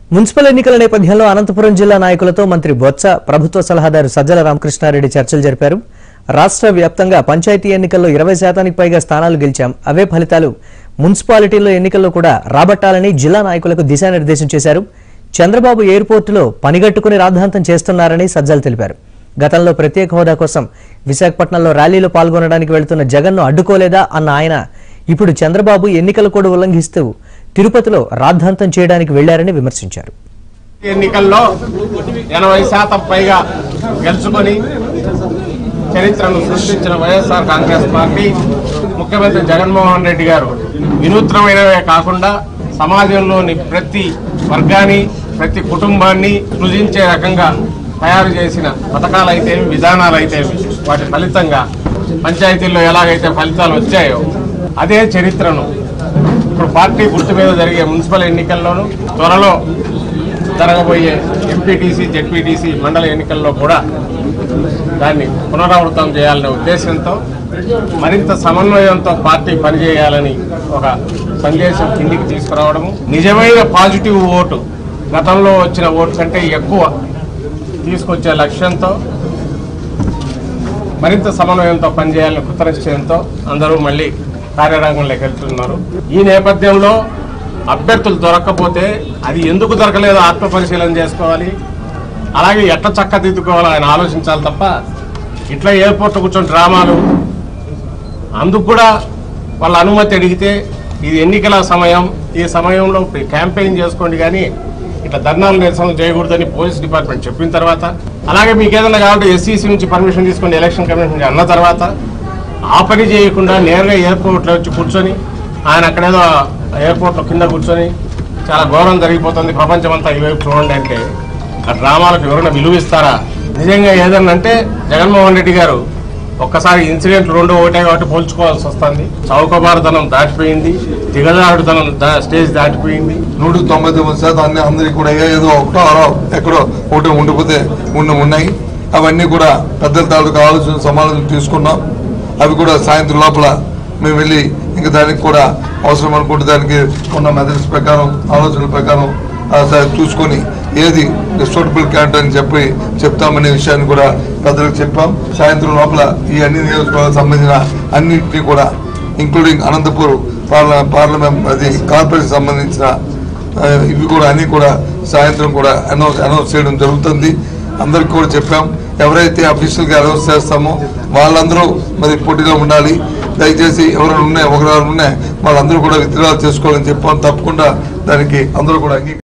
Municipal ఎన్నికల నేపథ్యంలో అనంతపురం జిల్లా నాయకులతో మంత్రి బొత్స ప్రభుత్వ సలహాదారు సజ్జల రామకృష్ణారెడ్డి చర్చలు జరిపారు. రాష్ట్ర వ్యాప్తంగా పంచాయతీ ఎన్నికల్లో 20% పైగా స్థానాలు గెలిచాం. అవే ఫలితాలు మున్సిపాలిటీల్లో ఎన్నికల్లో కూడా రాబట్టాలని జిల్లా నాయకులకు దిశానిర్దేశం చేశారు. చంద్రబాబు ఎయిర్పోర్టులో పనిగట్టుకుని రాద్ధాంతం చేస్తున్నారని సజ్జలు తెలిపారు. గతంలో ప్రత్యేక హోదా కోసం విశాఖపట్నంలో ర్యాలీలో పాల్గొనడానికి వెళ్తున్న జగన్ను అడ్డుకోలేదా అన్న ఆయన ఇప్పుడు చంద్రబాబు ఎన్నికల కోడ్ ఉల్లంఘిస్తూ తిరుపతిలో రాద్ధాంతం చేయడానికి వెళ్లారని విమర్శించారు. ఎన్నికల్లో 80% పైగా గెలుచుకొని చరిత్రను సృష్టించిన వైఎస్ఆర్ కాంగ్రెస్ పార్టీ ముఖ్యమంత్రి జగన్మోహన్ రెడ్డి గారు వినూత్నమైనవే కాకుండా సమాజంలోని ప్రతి వర్గాన్ని ప్రతి కుటుంబాన్ని సృజించే రకంగా తయారు చేసిన పథకాలైతేమి విధానాలైతేమి వాటి ఫలితంగా పంచాయతీల్లో ఎలాగైతే ఫలితాలు వచ్చాయో అదే చరిత్రను ఇప్పుడు పార్టీ గుర్తు మీద జరిగే మున్సిపల్ ఎన్నికల్లోనూ త్వరలో జరగబోయే ఎంపీటీసీ జెడ్పీటీసీ మండల ఎన్నికల్లో కూడా దాన్ని పునరావృతం చేయాలనే ఉద్దేశంతో మరింత సమన్వయంతో పార్టీ పనిచేయాలని ఒక సందేశం కిందికి తీసుకురావడము, నిజమైన పాజిటివ్ ఓటు గతంలో వచ్చిన ఓటు కంటే ఎక్కువ తీసుకొచ్చే లక్ష్యంతో మరింత సమన్వయంతో పనిచేయాలని కృతనిశ్చయంతో అందరూ మళ్ళీ కార్యరంగంలోకి వెళ్తున్నారు. ఈ నేపథ్యంలో అభ్యర్థులు దొరక్కపోతే అది ఎందుకు దొరకలేదో ఆత్మపరిశీలన చేసుకోవాలి, అలాగే ఎట్లా చక్కదిద్దుకోవాలో ఆయన ఆలోచించాలి తప్ప ఇట్లా ఎయిర్పోర్ట్లో కూర్చొని డ్రామాలు, అందుకు కూడా వాళ్ళ అనుమతి అడిగితే ఇది ఎన్నికల సమయం, ఈ సమయంలో క్యాంపెయిన్ చేసుకోండి కానీ ఇట్లా ధర్నాలు నిరసనలు చేయకూడదని పోలీస్ డిపార్ట్మెంట్ చెప్పిన తర్వాత, అలాగే మీకు ఏదైనా కాబట్టి ఎస్సీసీ నుంచి పర్మిషన్ తీసుకొని ఎలక్షన్ కమిషన్ అన్న తర్వాత ఆ పని చేయకుండా నేరుగా ఎయిర్పోర్ట్లో వచ్చి కూర్చొని ఆయన అక్కడేదో ఎయిర్పోర్ట్లో కింద కూర్చొని చాలా ఘోరం జరిగిపోతుంది ప్రపంచమంతా ఈవైపు చూడండి అంటే ఆ డ్రామాలకు ఎవరైనా విలువిస్తారా? నిజంగా ఏదన్నా అంటే జగన్మోహన్ రెడ్డి గారు ఒక్కసారి ఇన్సిడెంట్ రెండో ఒకటే కాబట్టి పోల్చుకోవాల్సి వస్తుంది. చౌకబారుతనం దాటిపోయింది, దిగజారుడుతనం స్టేజ్ దాటిపోయింది. 199% అన్ని అందరికీ కూడా ఏదో ఒకటో అరో ఎక్కడో ఒకటి ఉండిపోతే ఉన్నాయి. అవన్నీ కూడా పెద్దల తాలూకు ఆలోచన సమాధానం తీసుకున్నాం. అవి కూడా సాయంత్రం లోపల మేము వెళ్ళి ఇంకా దానికి కూడా అవసరం అనుకుంటే దానికి ఉన్న మెథడ్స్ ప్రకారం ఆలోచనల ప్రకారం చూసుకొని ఏది సూటబుల్ క్యాండిడేట్ అని చెప్తామనే విషయాన్ని కూడా పెద్దలకు చెప్పాం. సాయంత్రం లోపల ఈ అన్ని నియోజకవర్గాలకు సంబంధించిన అన్నింటినీ కూడా ఇంక్లూడింగ్ అనంతపూర్ పార్లమెంట్ అది కార్పొరేషన్ సంబంధించిన ఇవి కూడా అన్ని కూడా సాయంత్రం కూడా అనౌన్స్ చేయడం జరుగుతుంది. అందరికి కూడా చెప్పాం, ఎవరైతే అఫీషియల్గా అనౌన్స్ చేస్తామో వాళ్ళందరూ మరి పోటీలో ఉండాలి. దయచేసి ఎవరైనా ఉన్నాయి వాళ్ళందరూ కూడా విత్డ్రా చేసుకోవాలని చెప్పాం. తప్పకుండా దానికి అందరూ కూడా